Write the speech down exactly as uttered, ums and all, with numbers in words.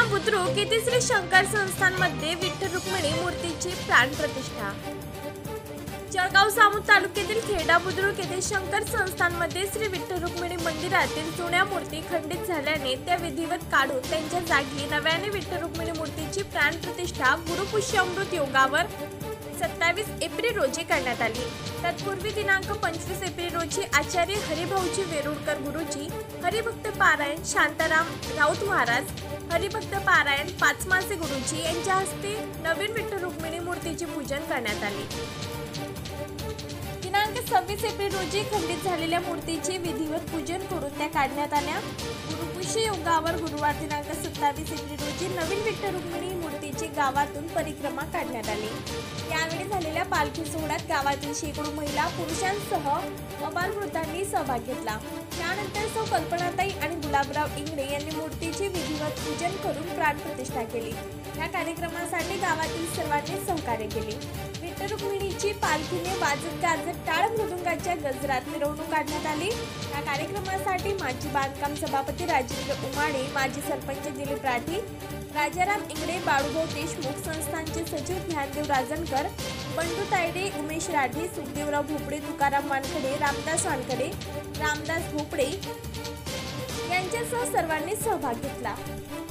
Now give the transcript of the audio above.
बुद्रुक येथे श्री शंकर संस्थानमध्ये विठ्ठल रुक्मिणी मूर्तीची प्राणप्रतिष्ठा। जळगाव जामोद तालुक्यातील खेडा बुद्रुक येथे शंकर संस्थानमध्ये श्री विठ्ठल रुक्मिणी मंदिरातील जुन्या मूर्ती खंडित झाल्याने त्या विधिवत काढून त्यांच्या जागी नव्याने विठ्ठल रुक्मिणी मूर्तीची प्राणप्रतिष्ठा गुरुपुष्य अमृत योगावर सत्तावीस एप्रिल रोजी करण्यात आली। तत्पूर्वी दिनांक पंचवीस एप्रिल रोजी आचार्य हरिभाऊजी वेरुळकर गुरुजी, हरिभक्त पारायण शांताराम राऊत महाराज, हरिभक्त पारायण पाचमासे गुरुजी यांच्या हस्ते नवीन विठ्ठल रुक्मिणी मूर्तीचे पूजन करण्यात आले। दिनांक सव्वीस एप्रिल रोजी खंडित झालेल्या मूर्तीचे विधिवत पूजन करून त्या काढण्यात आल्या। गुरुपुष्य योगावर गुरुवार दिनांक सत्तावीस एप्रिल रोजी नवीन विठ्ठल रुक्मिणी मूर्तीची गावातून परिक्रमा काढण्यात आली। यावेळी झालेल्या पालखी सोहळ्यात गावातील शेकडो महिला पुरुषांसह अबालवृद्धांनी सहभाग घेतला। त्यानंतर सौ कल्पनाताई आणि गुलाबराव इंगळे यांनी मूर्तीचे विधिवत पूजन करून प्राणप्रतिष्ठा केली। या कार्यक्रमासाठी गावातील सर्वांनी सहकार्य केले। विठ्ठल रुक्मिणीची पालखीने वाजत गाजत टाळ मृदुंगाच्या गजरात मिरवणूक काढण्यात आली। या कार्यक्रमासाठी माजी बांधकाम सभापती राजेंद्र उमाडे, माजी सरपंच दिलीप राठी, राजाराम इंगळे, बाळूभाऊ देशमुख, संस्थानचे सचिव ज्ञानदेव राजनकर, बंडू तायडे, उमेश राठी, सुखदेवराव भोपळे, तुकाराम वानखडे, रामदास वानखडे, रामदास भोपळे यांच्यासह सर्वांनी सहभाग घेतला।